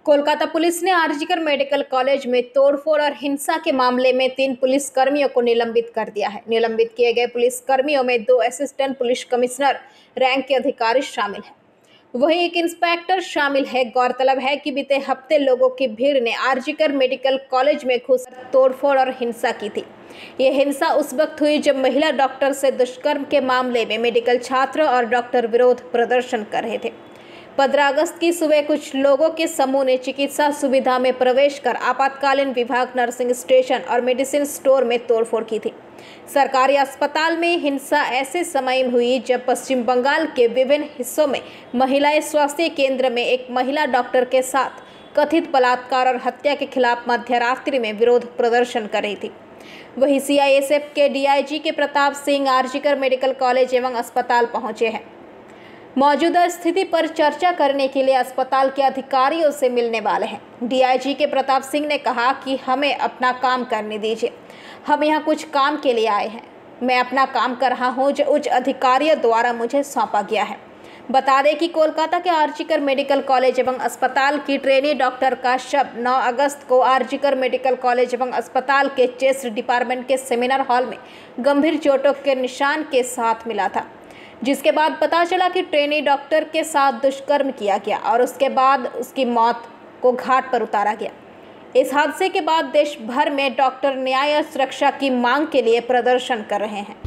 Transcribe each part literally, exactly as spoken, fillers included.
Kolkata police ने RG Kar medical college में तोड़फोड़ और हिंसा के मामले में तीन पुलिस कर्मियों को निलंबित कर दिया है। निलंबित किए गए पुलिस कर्मियों में दो असिस्टेंट पुलिस कमिश्नर रैंक के अधिकारी शामिल हैं, वहीं एक इंस्पेक्टर शामिल है। गौरतलब है कि बीते हफ्ते लोगों की भीड़ ने आरजीकर मेडिकल कॉलेज में घुसकर तोड़फोड़ और हिंसा की थी। ये हिंसा उस वक्त हुई जब महिला डॉक्टर से दुष्कर्म के मामले में मेडिकल छात्र और डॉक्टर विरोध प्रदर्शन कर रहे थे। पंद्रह अगस्त की सुबह कुछ लोगों के समूह ने चिकित्सा सुविधा में प्रवेश कर आपातकालीन विभाग, नर्सिंग स्टेशन और मेडिसिन स्टोर में तोड़फोड़ की थी। सरकारी अस्पताल में हिंसा ऐसे समय में हुई जब पश्चिम बंगाल के विभिन्न हिस्सों में महिलाएं स्वास्थ्य केंद्र में एक महिला डॉक्टर के साथ कथित बलात्कार और हत्या के खिलाफ मध्यरात्रि में विरोध प्रदर्शन कर रही थी। वहीं सीआईएसएफ के डीआईजी के प्रताप सिंह आरजीकर मेडिकल कॉलेज एवं अस्पताल पहुंचे हैं। मौजूदा स्थिति पर चर्चा करने के लिए अस्पताल के अधिकारियों से मिलने वाले हैं। डीआईजी के प्रताप सिंह ने कहा कि हमें अपना काम करने दीजिए, हम यहाँ कुछ काम के लिए आए हैं। मैं अपना काम कर रहा हूँ जो उच्च अधिकारियों द्वारा मुझे सौंपा गया है। बता दें कि कोलकाता के आरजीकर मेडिकल कॉलेज एवं अस्पताल की ट्रेनी डॉक्टर का शव नौ अगस्त को आरजीकर मेडिकल कॉलेज एवं अस्पताल के चेस्ट डिपार्टमेंट के सेमिनार हॉल में गंभीर चोटों के निशान के साथ मिला था, जिसके बाद पता चला कि ट्रेनी डॉक्टर के साथ दुष्कर्म किया गया और उसके बाद उसकी मौत को घाट पर उतारा गया। इस हादसे के बाद देश भर में डॉक्टर न्याय और सुरक्षा की मांग के लिए प्रदर्शन कर रहे हैं।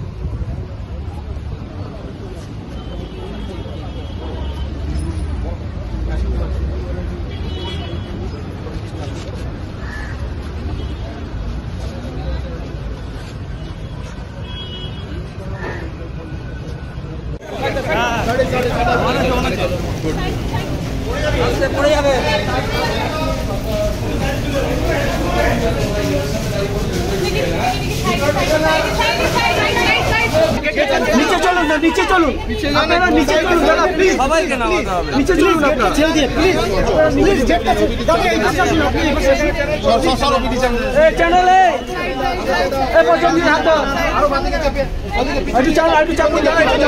नीचे चलो ना, नीचे चलो, नीचे चलो, नीचे चलो जरा प्लीज, नीचे चलो ना, चल दिए प्लीज, प्लीज गेट का ए चैनल है ए पहुंचो मेरे हाथ अभी चल अभी चापो चापो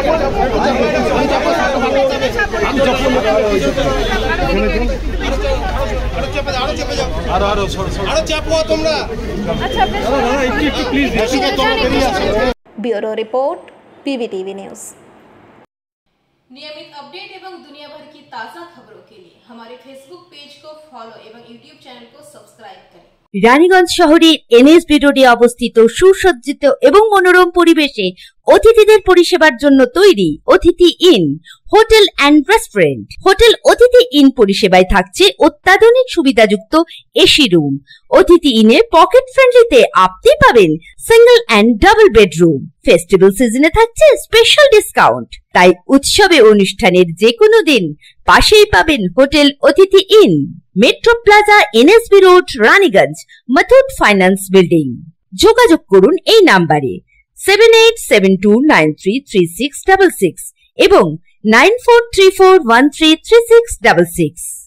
আরো আরো আরো চাপো তোমরা আচ্ছা একটু একটু প্লিজ এদিকে তোমরা বেরিয়ে আসো। Bureau report PVTV news. नियमित अपडेट एवं दुनिया भर की ताजा खबरों के लिए हमारे फेसबुक पेज को फॉलो एवं यूट्यूब चैनल को सब्सक्राइब करें। রানীগঞ্জ শহরের এনএসবি রোডে অবস্থিত সুসজ্জিত এবং মনোরম পরিবেশে অতিথিদের পরিষেবার জন্য তৈরি Atithi inn hotel and restaurant. Hotel Atithi inn পরিষেবায় থাকছে অত্যাধুনিক সুবিধাযুক্ত এসি রুম। অতিথি ইনে পকেট ফ্রেন্ডলিতে আপনি পাবেন single and double bedroom. Festival সিজনে থাকছে স্পেশাল ডিসকাউন্ট। তাই উৎসবে অনুষ্ঠানের যে কোনো দিন পাশেই পাবেন hotel Atithi inn, metro plaza, NSB road, Raniganj, Muthoot finance building. যোগাযোগ করুন এই নাম্বারে seven eight seven two nine three three six six six এবং nine four three four one three three six six six.